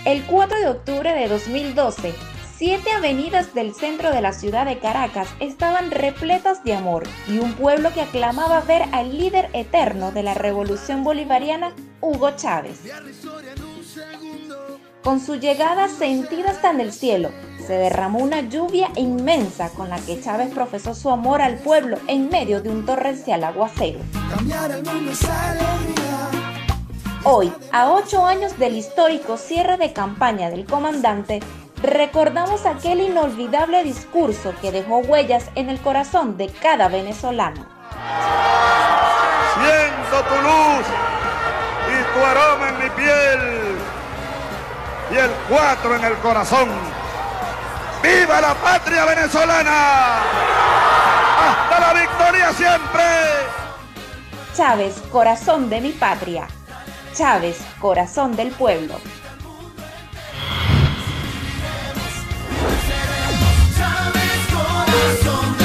El 4 de octubre de 2012, 7 avenidas del centro de la ciudad de Caracas estaban repletas de amor y un pueblo que aclamaba ver al líder eterno de la revolución bolivariana, Hugo Chávez. Con su llegada sentida hasta en el cielo, se derramó una lluvia inmensa con la que Chávez profesó su amor al pueblo en medio de un torrencial aguacero. Hoy, a 8 años del histórico cierre de campaña del comandante, recordamos aquel inolvidable discurso que dejó huellas en el corazón de cada venezolano. Siento tu luz y tu aroma en mi piel y el 4 en el corazón. ¡Viva la patria venezolana! ¡Hasta la victoria siempre! Chávez, corazón de mi patria. Chávez, corazón del pueblo. Chávez, corazón.